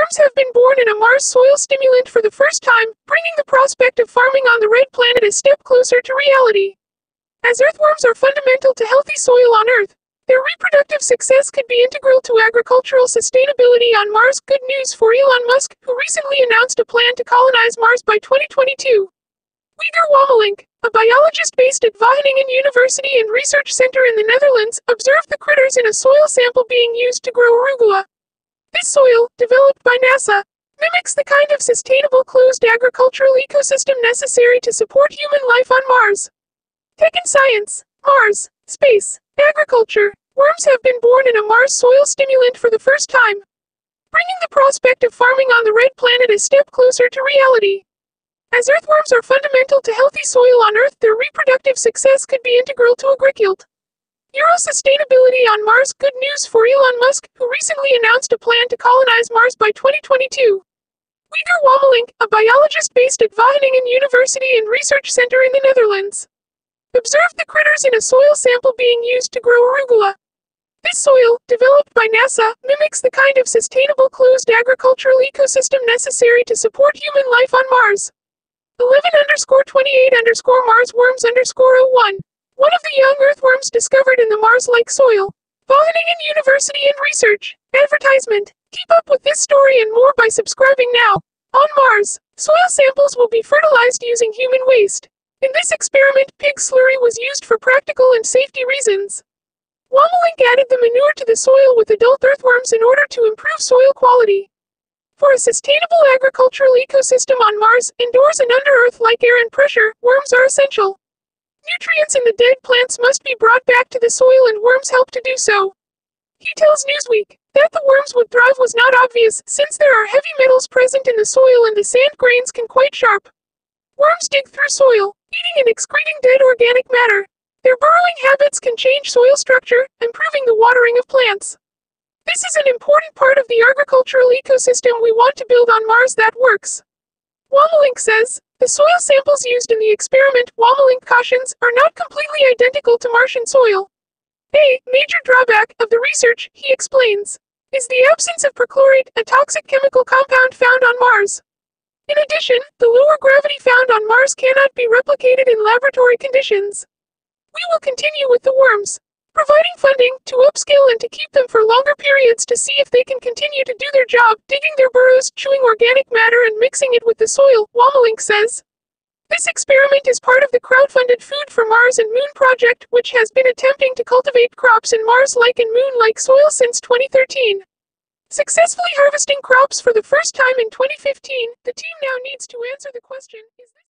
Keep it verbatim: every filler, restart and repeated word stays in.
Worms have been born in a Mars soil stimulant for the first time, bringing the prospect of farming on the red planet a step closer to reality. As earthworms are fundamental to healthy soil on Earth, their reproductive success could be integral to agricultural sustainability on Mars. Good news for Elon Musk, who recently announced a plan to colonize Mars by twenty twenty-two. Wieger Wammelink, a biologist based at Wageningen University and Research Center in the Netherlands, observed the critters in a soil sample being used to grow arugula. This soil, developed by NASA, mimics the kind of sustainable closed agricultural ecosystem necessary to support human life on Mars. Tech and science, Mars, space, agriculture. Worms have been born in a Mars soil stimulant for the first time, bringing the prospect of farming on the red planet a step closer to reality. As earthworms are fundamental to healthy soil on Earth, their reproductive success could be integral to agriculture. Euro sustainability on Mars. Good news for Elon Musk, who recently announced a plan to colonize Mars by twenty twenty-two. Wieger Wammelink, a biologist based at Wageningen University and Research Center in the Netherlands, observed the critters in a soil sample being used to grow arugula. This soil, developed by NASA, mimics the kind of sustainable closed agricultural ecosystem necessary to support human life on Mars. eleven underscore twenty-eight underscore Mars worms underscore oh one. One of the young earthworms discovered in the Mars-like soil. Wageningen University and Research. Advertisement. Keep up with this story and more by subscribing now. On Mars, soil samples will be fertilized using human waste. In this experiment, pig slurry was used for practical and safety reasons. Wammelink added the manure to the soil with adult earthworms in order to improve soil quality. For a sustainable agricultural ecosystem on Mars, indoors and under Earth like air and pressure, worms are essential. Nutrients in the dead plants must be brought back to the soil and worms help to do so. He tells Newsweek that the worms would thrive was not obvious, since there are heavy metals present in the soil and the sand grains can quite sharp. Worms dig through soil, eating and excreting dead organic matter. Their burrowing habits can change soil structure, improving the watering of plants. This is an important part of the agricultural ecosystem we want to build on Mars that works. Wammelink says, the soil samples used in the experiment, Wammelink cautions, are not completely identical to Martian soil. A major drawback of the research, he explains, is the absence of perchlorate, a toxic chemical compound found on Mars. In addition, the lower gravity found on Mars cannot be replicated in laboratory conditions. We will continue with the worms, providing funding to upscale and to keep them for longer periods to see if they can continue to do their job, digging their burrows, chewing organic matter and mixing it with the soil, Wammelink says. This experiment is part of the crowdfunded Food for Mars and Moon project, which has been attempting to cultivate crops in Mars-like and Moon-like soil since twenty thirteen. Successfully harvesting crops for the first time in twenty fifteen, the team now needs to answer the question, is this